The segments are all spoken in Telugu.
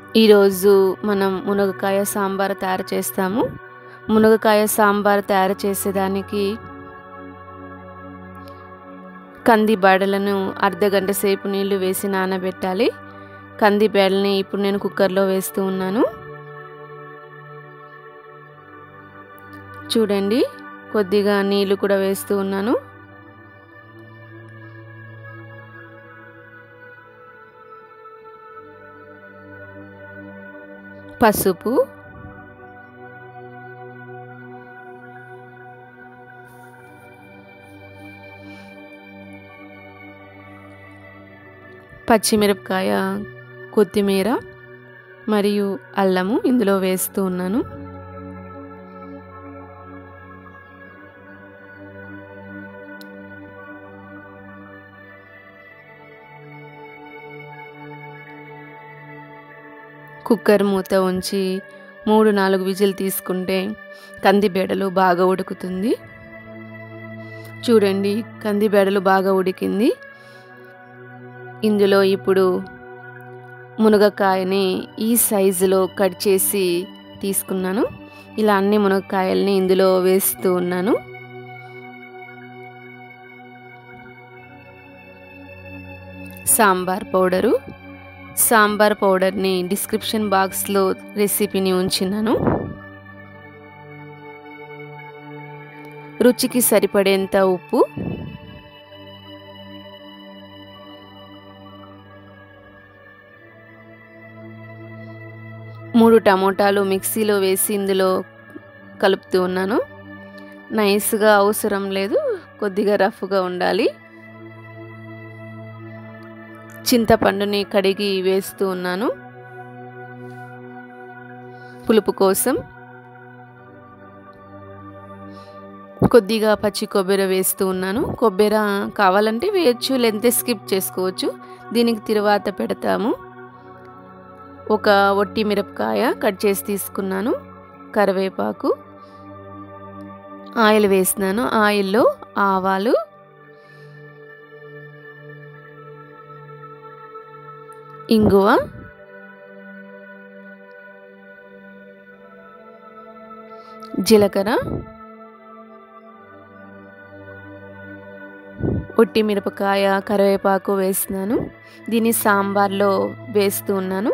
ఈరోజు మనం మునగకాయ సాంబార్ తయారు చేస్తాము. మునగకాయ సాంబార్ తయారు చేసేదానికి కంది బేడలను అర్ధగంట సేపు నీళ్లు వేసి నానబెట్టాలి. కంది బేడల్ని ఇప్పుడు నేను కుక్కర్లో వేస్తూ ఉన్నాను. చూడండి, కొద్దిగా నీళ్లు కూడా వేస్తూ ఉన్నాను. పసుపు, పచ్చిమిరపకాయ, కొత్తిమీర మరియు అల్లము ఇందులో వేస్తూ ఉన్నాను. కుక్కర్ మూత ఉంచి 3-4 విజిల్ తీసుకుంటే కంది బేడలు బాగా ఉడుకుతుంది. చూడండి, కంది బేడలు బాగా ఉడికింది. ఇందులో ఇప్పుడు మునగకాయని ఈ సైజులో కట్ చేసి తీసుకున్నాను. ఇలా అన్ని మునగకాయల్ని ఇందులో వేస్తూ ఉన్నాను. సాంబార్ పౌడర్ని డిస్క్రిప్షన్ బాక్స్లో రెసిపీని ఉంచినాను. రుచికి సరిపడేంత ఉప్పు, మూడు టమోటాలు మిక్సీలో వేసి ఇందులో కలుపుతూ ఉన్నాను. నైస్గా అవసరం లేదు, కొద్దిగా రఫ్గా ఉండాలి. చింతపండుని కడిగి వేస్తూ ఉన్నాను పులుపు కోసం. కొద్దిగా పచ్చి కొబ్బరి వేస్తూ ఉన్నాను. కొబ్బరి కావాలంటే వేయచ్చు, లేదంటే స్కిప్ చేసుకోవచ్చు. దీనికి తిరువాత పెడతాము. ఒక ఒట్టి మిరపకాయ కట్ చేసి తీసుకున్నాను. కరివేపాకు, ఆయిల్ వేసినాను. ఆయిల్లో ఆవాలు, ఇంగువ, జీలకర్ర, ఒట్టి మిరపకాయ, కరివేపాకు వేసినాను. దీన్ని సాంబార్లో వేస్తూ ఉన్నాను.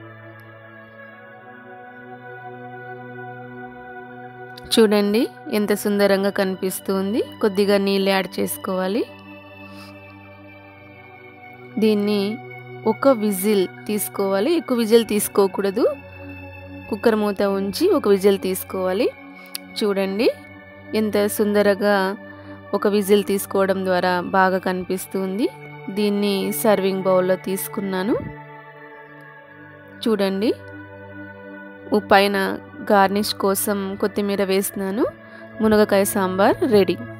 చూడండి, ఎంత సుందరంగా కనిపిస్తుంది. కొద్దిగా నీళ్ళు యాడ్ చేసుకోవాలి. దీన్ని ఒక విజిల్ తీసుకోవాలి. ఎక్కువ విజిల్ తీసుకోకూడదు. కుక్కర్ మూత ఉంచి ఒక విజిల్ తీసుకోవాలి. చూడండి, ఎంత సుందరంగా ఒక విజిల్ తీసుకోవడం ద్వారా బాగా కనిపిస్తుంది. దీన్ని సర్వింగ్ బౌల్లో తీసుకున్నాను. చూడండి, పైన గార్నిష్ కోసం కొత్తిమీర వేసినాను. మునగకాయ సాంబార్ రెడీ.